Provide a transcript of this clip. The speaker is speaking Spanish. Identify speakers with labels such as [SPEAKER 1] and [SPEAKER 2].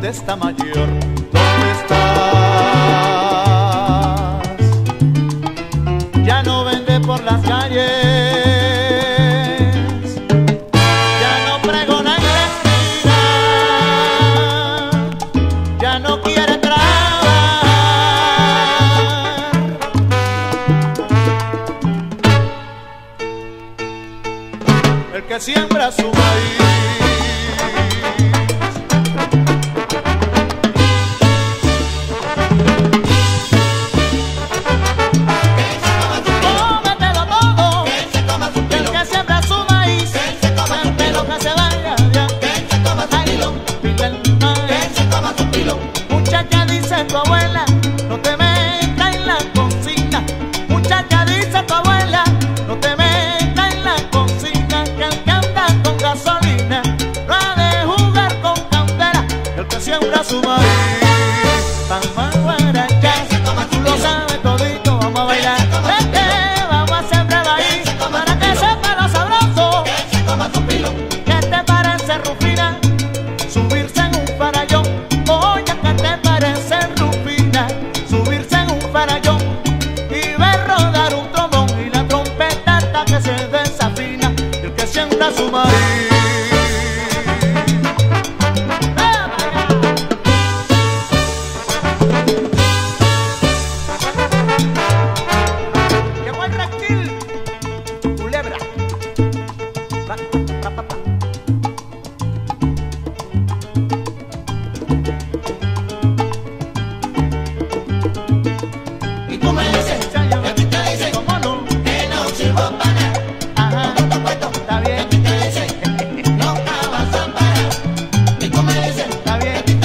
[SPEAKER 1] está mayor. ¿Dónde estás? Ya no vende por las calles, ya no pregona en la esquina, ya no quiere trabajar. El que siembra su maíz, tu abuela, no te metas en la cocina. Muchacha, dice tu abuela, no te metas en la cocina, que el que anda con gasolina no ha de jugar con candela. El que siembra su maíz, vamos a guarachar, tú lo sabes todito, vamos a bailar. Vete, vamos a sembrar maíz, para que sepa lo sabroso. ¿Qué te parece, Rufina, subirse en un farallón? Oye, ¿qué te parece, subirse en un farallón y ver rodar un trombón y la trompeta hasta que se desafina? El que siembra su maíz. Llegó el reptil, culebra.
[SPEAKER 2] Y tú me dices, y a ti te dicen,
[SPEAKER 1] ¿cómo no?
[SPEAKER 2] que no sirvo para nada.
[SPEAKER 1] Ajá,
[SPEAKER 2] Por supuesto,
[SPEAKER 1] está bien,
[SPEAKER 2] y a ti te dicen, no vas a parar. Y tú me dices,
[SPEAKER 1] está bien.